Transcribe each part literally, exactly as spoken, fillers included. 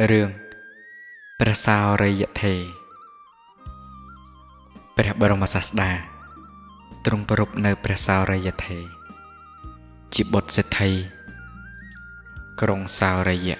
เรื่องประสาวรยะเทព្រះបរមសាស្តាទ្រង់ប្រពនៅព្រះសោរយថេជាបុត្រសេដ្ឋីក្រុងសោរយៈ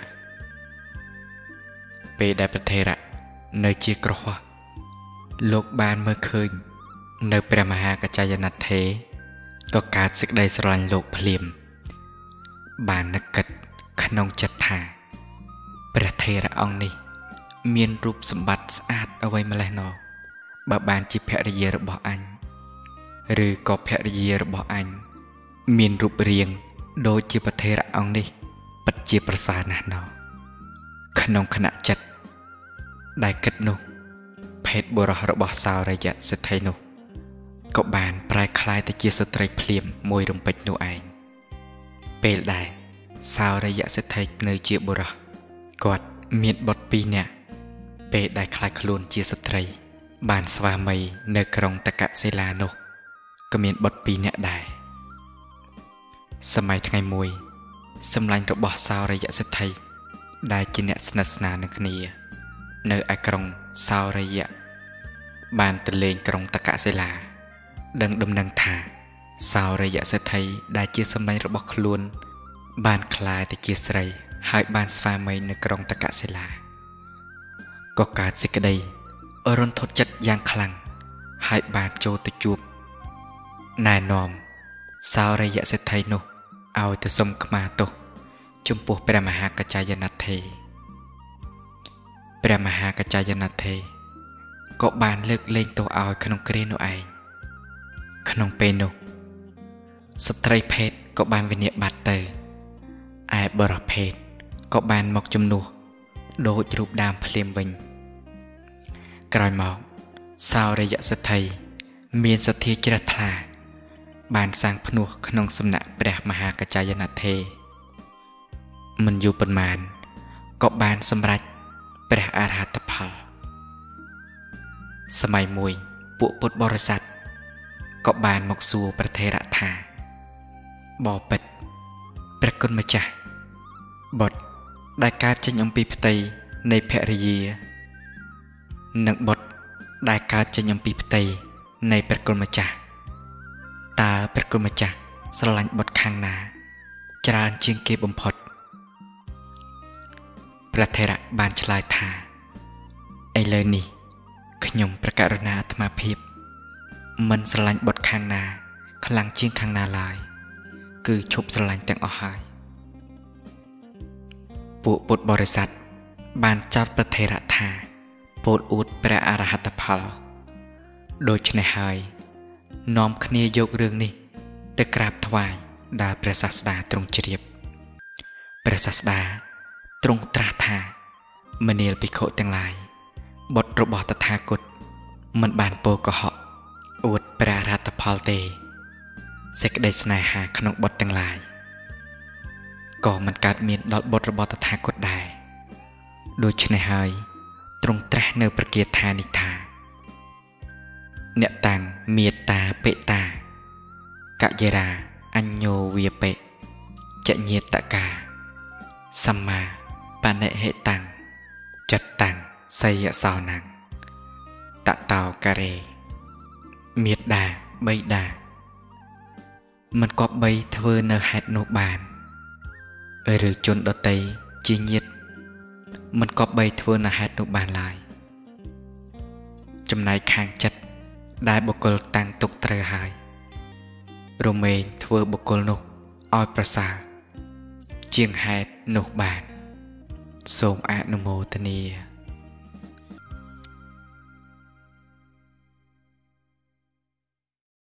ពេលដែលព្រះថេរៈនៅជាក្រហមលោកបានមើលឃើញនៅព្រះមហាកច្ឆាយនថេក៏កើតសេចក្តីស្រឡាញ់លោកភ្លាមបាននឹកគិតក្នុងចិត្តថាព្រះថេរៈអង្គនេះមានរូបសម្បត្តិស្អាតអ្វីម្លេះណោបើបានជាភរិយារបស់អញឬក៏ភរិយារបស់អញមានរូបរាងដូចជាព្រះថេរៈអង្គនេះពិតជាប្រសើរណាស់ណោក្នុងខណៈចិត្តដែលគិតនោះភេទបុរសរបស់សោរយៈសេដ្ឋីនោះក៏បានប្រែក្លាយទៅជាស្ត្រីភ្លាមមួយរំពេចនោះឯងពេលដែលសោរយៈសេដ្ឋីនៅជាបុរសគាត់មានបុត្រពីរនាក់ពេលដែលខ្លាចខ្លួនជាស្ត្រីបានស្វាមីនៅក្រុងតកសិលានោះក៏មានបុត្រពីរនាក់ដែរសម័យថ្ងៃមួយសម្លាញ់របស់សោរយៈសេដ្ឋីដែលជាអ្នកស្និទ្ធស្នាលនឹងគ្នានៅឯក្រុងសោរយៈបានទៅលេងក្រុងតកសិលាដឹងដំណឹងថាសោរយៈសេដ្ឋីដែលជាសម្លាញ់របស់ខ្លួនបានក្លាយទៅជាស្រីហើយបានស្វាមីនៅក្រុងតកសិលាក៏កើតសេចក្តីរន្ធត់ចិត្តយ៉ាងខ្លាំងហើយបានចូលទៅជួបណែនាំសោរយៈសេដ្ឋីនោះឲ្យទៅសុំខ្មាទោសចំពោះព្រះមហាកច្ឆាយនថេព្រះមហាកច្ឆាយនថេក៏បានលើកលែងទោសឲ្យក្នុងគ្រានោះឯងក្នុងពេលនោះស្ត្រីភេទក៏បានវិនាសបាត់ទៅឯបរិភេទក៏បានមកជំនួសដូចរូបដើមភ្លាមវិញក្រោយមកសោរយៈសេដ្ឋីមានសទ្ធាជ្រះថ្លាបានសាងភ្នោះក្នុងសំណាក់ព្រះមហាកច្ឆាយនថេមិនយូរប៉ុន្មានក៏បានសម្រេចព្រះអរហត្តផលសម័យមួយពួកពុទ្ធបរិស័ទក៏បានមកសួរព្រះថេរៈថាបបិទ្ធព្រះគុណម្ចាស់បុត្រដែលកើតចេញអំពីផ្ទៃនៃភរិយានិងបុត្រដែលកើតចេញអំពីផ្ទៃនៃព្រះគុណម្ចាស់តើព្រះគុណម្ចាស់ស្រឡាញ់បុត្រខាងណាច្រើនជាងគេបំផុតព្រះថេរៈបានឆ្លើយថាឥឡូវនេះខ្ញុំព្រះករុណាអាត្មាភាពមិនស្រឡាញ់បុត្រខាងណាខ្លាំងជាងខាងណាឡើយគឺឈប់ស្រឡាញ់ទាំងអស់ហើយពួកពុទ្ធបរិស័ទបានចោទព្រះថេរៈថាពោលអួតព្រះអរហត្តផលដូច្នេះហើយនាំគ្នាយករឿងនេះទៅក្រាបថ្វាយដល់ព្រះសាស្តាទ្រង់ជ្រាបព្រះសាស្តាទ្រង់ត្រាស់ថាមនាលភិក្ខុទាំងឡាយបុត្ររបស់តថាគតមិនបានពោលកុហកអួតព្រះអរហត្តផលទេសេចក្តីស្នេហាក្នុងបុត្រទាំងឡាយក៏មិនកើតមានដល់បុត្ររបស់តថាគតដែរដូច្នេះហើយទ្រង់ត្រាស់នៅប្រគាថានេះថាអ្នកតាំងមេត្តាបេតាកយរាអញ្ញោវាបេចញាតកាសម្មាបនិហេតាំងចិត្តតាំងសយសោណាំងតតោការេមេត្តាបិតាមិនគប្បីធ្វើនៅហេតុនោះបានឬជនដតីជាញាតិមិនគប្បីធ្វើនៅហេតុនោះបានឡើយចំណែកខាងចិត្តដែលបុគ្គលតាំងទុកត្រូវហើយរមែងធ្វើបុគ្គលនោះឲ្យប្រសើរជាងហេតុនោះបានសូមអនុមោទនា